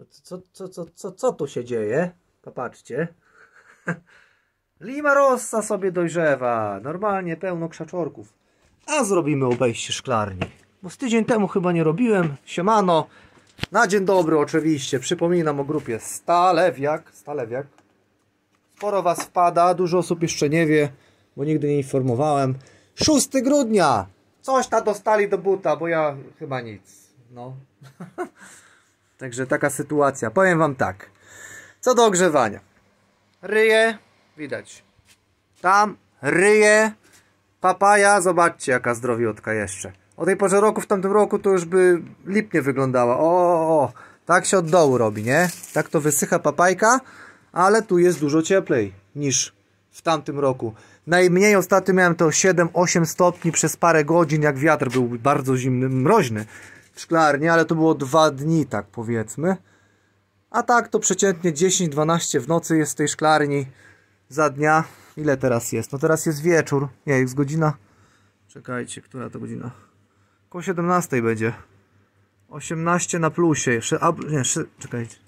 Co tu się dzieje? Popatrzcie. Lima Rossa sobie dojrzewa. Normalnie pełno krzaczorków. A zrobimy obejście szklarni. Bo z tydzień temu chyba nie robiłem. Siemano. Na dzień dobry oczywiście. Przypominam o grupie Stalewiak. Sporo was wpada. Dużo osób jeszcze nie wie, bo nigdy nie informowałem. 6 grudnia. Coś tam dostali do buta, bo ja chyba nic. No. Także taka sytuacja. Powiem wam tak. Co do ogrzewania. Ryje. Widać. Tam ryje. Papaja. Zobaczcie jaka zdrowiotka jeszcze. O tej porze roku, w tamtym roku to już by lipnie wyglądała. O, tak się od dołu robi, nie? Tak to wysycha papajka. Ale tu jest dużo cieplej niż w tamtym roku. Najmniej ostatnio miałem to 7-8 stopni przez parę godzin, jak wiatr był bardzo zimny, mroźny w szklarni, ale to było 2 dni, tak powiedzmy. A tak to przeciętnie 10-12 w nocy jest w tej szklarni za dnia. Ile teraz jest? No teraz jest wieczór. Nie, jest godzina. Czekajcie, która to godzina? Koło 17 będzie. 18 na plusie. Czekajcie.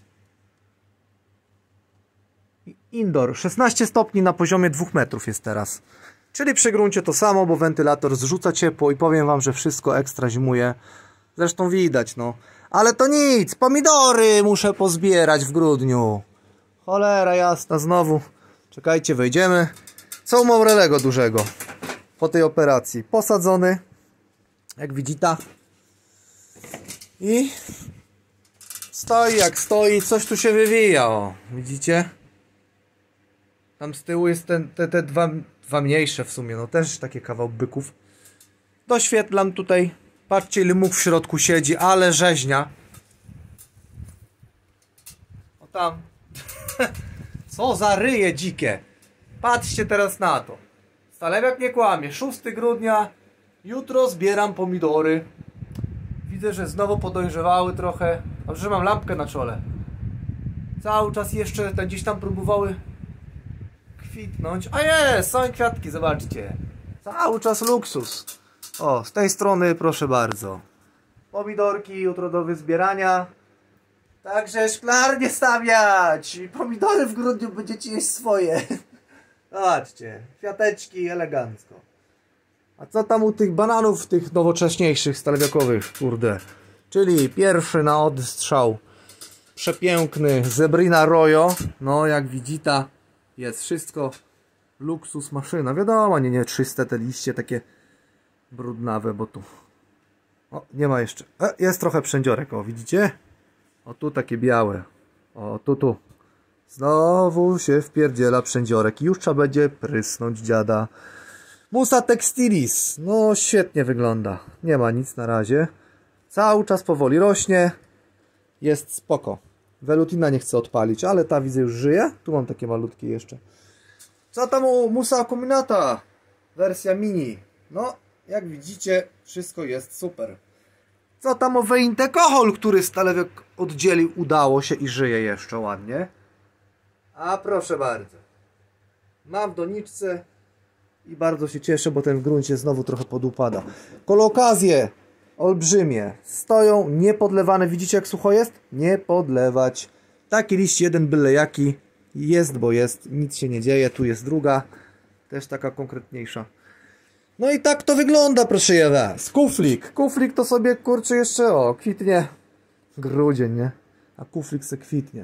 Indoor. 16 stopni na poziomie 2 metrów jest teraz. Czyli przy gruncie to samo, bo wentylator zrzuca ciepło i powiem wam, że wszystko ekstra zimuje. Zresztą widać, no. Ale to nic. Pomidory muszę pozbierać w grudniu. Cholera jasna, znowu. Czekajcie, wejdziemy. Co u Maurelego dużego po tej operacji? Posadzony. Jak widzicie. I stoi jak stoi. Coś tu się wywija. O, widzicie? Tam z tyłu jest te dwa mniejsze w sumie. No też takie kawał byków. Doświetlam tutaj. Patrzcie ile mógł w środku siedzi. Ale rzeźnia. O tam. Co za ryje dzikie. Patrzcie teraz na to. Stalewiak nie kłamie. 6 grudnia. Jutro zbieram pomidory. Widzę, że znowu podojrzewały trochę. Dobrze, że mam lampkę na czole. Cały czas jeszcze te gdzieś tam próbowały kwitnąć. A jest! Są kwiatki, zobaczcie. Cały czas luksus. O, z tej strony proszę bardzo. Pomidorki jutro do wyzbierania. Także szklarnię stawiać. Pomidory w grudniu będziecie jeść swoje. Zobaczcie, kwiateczki elegancko. A co tam u tych bananów, tych nowocześniejszych, stalewiakowych, kurde. Czyli pierwszy na odstrzał. Przepiękny Zebrina Royo. No jak widzicie, jest wszystko. Luksus maszyna. Wiadomo, nie czyste te liście takie brudnawe, bo tu. O, nie ma jeszcze. Jest trochę przędziorek, o widzicie? O tu takie białe. O tu. Znowu się wpierdziela przędziorek. Już trzeba będzie prysnąć dziada. Musa Textilis. No świetnie wygląda. Nie ma nic na razie. Cały czas powoli rośnie. Jest spoko. Velutina nie chce odpalić, ale ta widzę już żyje. Tu mam takie malutkie jeszcze. Co tam u Musa Acuminata? Wersja mini. No, jak widzicie, wszystko jest super. Co tam o Weintekohol, który Stalewiak oddzielił, udało się i żyje jeszcze ładnie. A proszę bardzo. Mam w doniczce i bardzo się cieszę, bo ten w gruncie znowu trochę podupada. Kolokazje olbrzymie. Stoją niepodlewane. Widzicie jak sucho jest? Nie podlewać. Taki liść jeden byle jaki. Jest, bo jest. Nic się nie dzieje. Tu jest druga. Też taka konkretniejsza. No i tak to wygląda, proszę was. Kuflik. Kuflik to sobie, kurczę, jeszcze kwitnie. Grudzień, nie? A kuflik se kwitnie.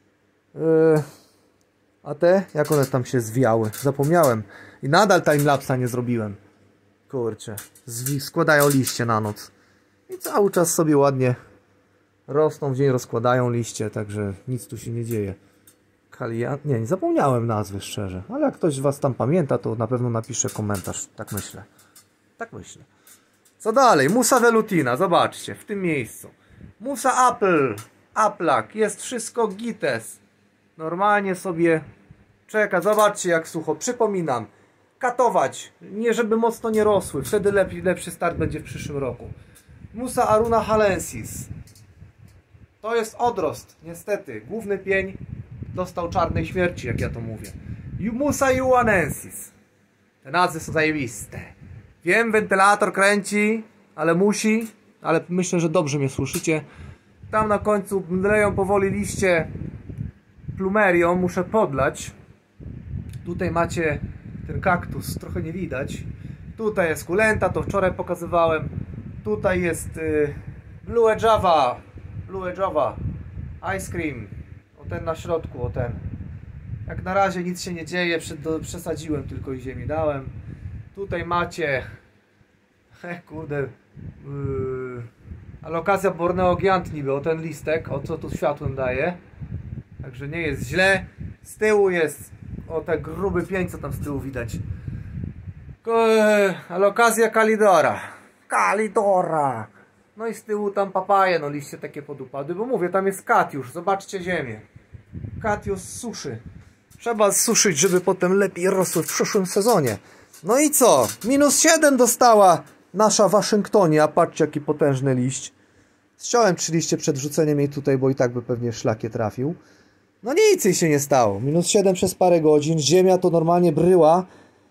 A te? Jak one tam się zwijały? Zapomniałem. I nadal timelapsa nie zrobiłem. Kurczę. Składają liście na noc. I cały czas sobie ładnie rosną, w dzień rozkładają liście, także nic tu się nie dzieje. Nie zapomniałem nazwy szczerze. Ale jak ktoś z was tam pamięta, to na pewno napisze komentarz. Tak myślę. Tak myślę. Co dalej? Musa Velutina. Zobaczcie, w tym miejscu. Musa Apple. Applak. Jest wszystko gites. Normalnie sobie czeka. Zobaczcie jak sucho. Przypominam. Katować. Nie żeby mocno nie rosły. Wtedy lepszy start będzie w przyszłym roku. Musa Aruna Halensis. To jest odrost. Niestety. Główny pień dostał czarnej śmierci, jak ja to mówię. Musa Juanensis. Te nazwy są zajebiste. Wiem, wentylator kręci, ale musi. Ale myślę, że dobrze mnie słyszycie. Tam na końcu mdleją powoli liście plumerią, muszę podlać. Tutaj macie ten kaktus, trochę nie widać. Tutaj jest kulenta, to wczoraj pokazywałem. Tutaj jest Blue Java, Ice Cream. O ten na środku, o ten. Jak na razie nic się nie dzieje, przesadziłem tylko i ziemi dałem. Tutaj macie kurde Alocasia Borneo Giant niby, o ten listek, o co tu światłem daje. Także nie jest źle. Z tyłu jest o te gruby pień, co tam z tyłu widać. Alocasia Calidora. No i z tyłu tam papaje, no liście takie podupadły, bo mówię, tam jest katiusz, zobaczcie ziemię. Katiusz suszy. Trzeba suszyć, żeby potem lepiej rosły w przyszłym sezonie. No i co? -7 dostała nasza Waszyngtonia. Patrzcie, jaki potężny liść. Ściąłem 3 liście przed wrzuceniem jej tutaj, bo i tak by pewnie szlakie trafił. No nic jej się nie stało. -7 przez parę godzin. Ziemia to normalnie bryła.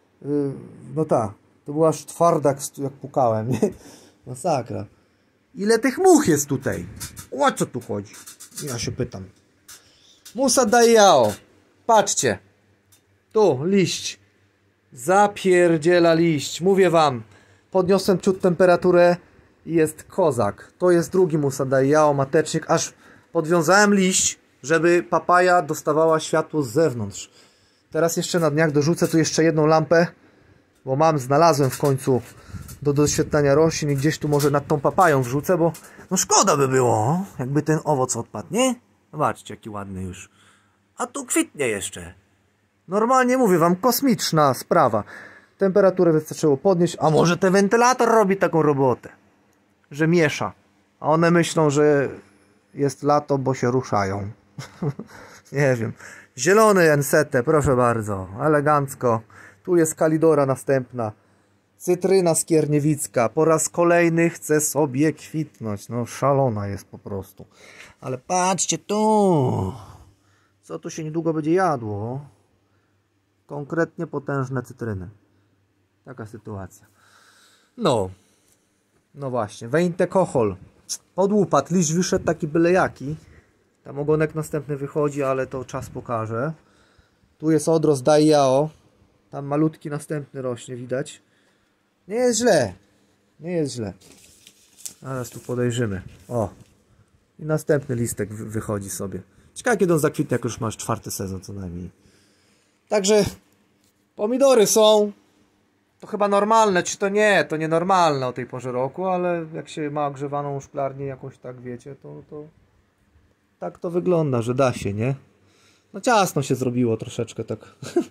No tak. To była aż twarda, jak pukałem. Masakra. Ile tych much jest tutaj? O co tu chodzi? Ja się pytam. Musa Daiao. Patrzcie. Tu liść. Zapierdziela liść. Mówię wam. Podniosłem ciut temperaturę i jest kozak. To jest drugi Musa Daiao, matecznik. Aż podwiązałem liść, żeby papaja dostawała światło z zewnątrz. Teraz jeszcze na dniach dorzucę tu jeszcze jedną lampę, bo znalazłem w końcu do doświetlania roślin i gdzieś tu może nad tą papają wrzucę, bo no szkoda by było, jakby ten owoc odpadł, nie? Zobaczcie, jaki ładny już. A tu kwitnie jeszcze. Normalnie mówię wam, kosmiczna sprawa. Temperaturę wystarczyło podnieść, a może ten wentylator robi taką robotę, że miesza. A one myślą, że jest lato, bo się ruszają. Nie wiem. Zielony Ensete, proszę bardzo, elegancko. Tu jest Calidora następna. Cytryna skierniewicka. Po raz kolejny chce sobie kwitnąć. No szalona jest po prostu. Ale patrzcie tu. Co tu się niedługo będzie jadło? Konkretnie potężne cytryny. Taka sytuacja. No. No właśnie. Weinte Kochol. Podłupadł. Liść wyszedł taki byle jaki. Tam ogonek następny wychodzi, ale to czas pokaże. Tu jest odrost Daiao. Tam malutki następny rośnie, widać. Nie jest źle. Nie jest źle. Zaraz tu podejrzymy. O. I następny listek wychodzi sobie. Ciekawe, kiedy on zakwitnie, jak już masz 4. sezon co najmniej. Także pomidory są. To chyba normalne, czy to nie? To nienormalne o tej porze roku, ale jak się ma ogrzewaną szklarnię jakąś, tak wiecie, to tak to wygląda, że da się, nie? No ciasno się zrobiło troszeczkę tak.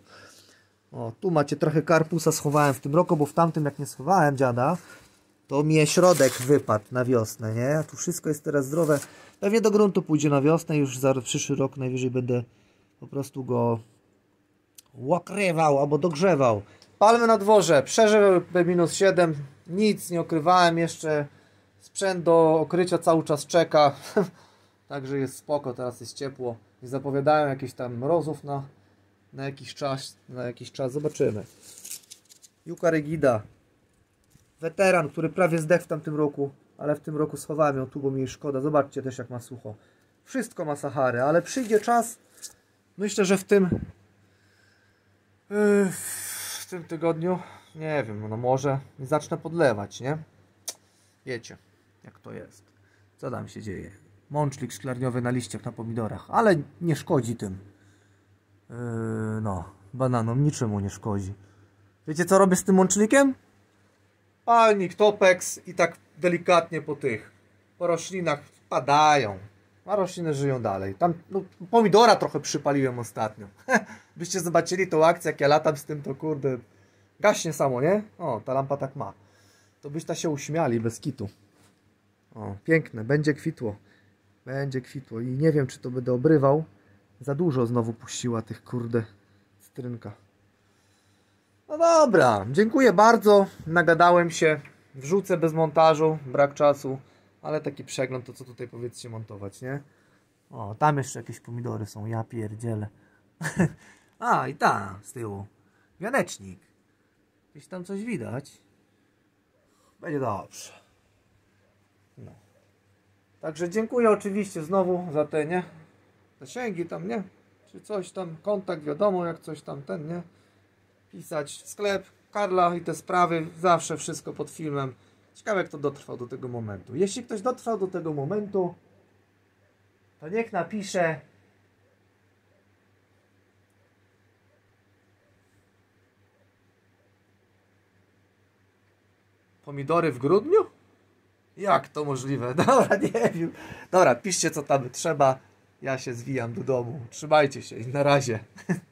O, tu macie trochę karpusa schowałem w tym roku, bo w tamtym jak nie schowałem dziada, to mi środek wypadł na wiosnę, nie? A tu wszystko jest teraz zdrowe. Pewnie do gruntu pójdzie na wiosnę, już za przyszły rok najwyżej będę po prostu go łakrywał albo dogrzewał. Palmy na dworze, przeżyły -7, nic nie okrywałem jeszcze. Sprzęt do okrycia cały czas czeka. Także jest spoko, teraz jest ciepło. Nie zapowiadają jakichś tam mrozów na jakiś czas. Zobaczymy. Juka Rigida. Weteran, który prawie zdechł w tamtym roku, ale w tym roku schowałem ją tu, bo mi jej szkoda. Zobaczcie też, jak ma sucho. Wszystko ma Sahary, ale przyjdzie czas. Myślę, że w tym tygodniu, nie wiem, no może zacznę podlewać, nie? Wiecie, jak to jest. Co tam się dzieje? Mączlik szklarniowy na liściach, na pomidorach, ale nie szkodzi tym. No, bananom niczemu nie szkodzi. Wiecie, co robię z tym mączlikiem? Palnik, Topex i tak delikatnie po roślinach wpadają. A rośliny żyją dalej. Tam no, pomidora trochę przypaliłem ostatnio. Byście zobaczyli tą akcję, jak ja latam z tym, to kurde, gaśnie samo, nie? O, ta lampa tak ma. To byście się uśmiali bez kitu. O, piękne, będzie kwitło. Będzie kwitło i nie wiem, czy to będę obrywał. Za dużo znowu puściła tych kurde cytrynka. No dobra, dziękuję bardzo. Nagadałem się. Wrzucę bez montażu, brak czasu. Ale taki przegląd, to co tutaj powiedzcie montować, nie? O, tam jeszcze jakieś pomidory są, ja pierdzielę. A, i tam, z tyłu. Wianecznik. Gdzieś tam coś widać. Będzie dobrze. No. Także dziękuję oczywiście znowu za te, nie? Zasięgi tam, nie? Czy coś tam, kontakt, wiadomo, jak coś tam, ten, nie? Pisać, sklep, Karla i te sprawy, zawsze wszystko pod filmem. Ciekawe, kto dotrwał do tego momentu. Jeśli ktoś dotrwał do tego momentu, to niech napisze pomidory w grudniu? Jak to możliwe? Dobra, nie wiem. Dobra, piszcie co tam trzeba. Ja się zwijam do domu. Trzymajcie się i na razie.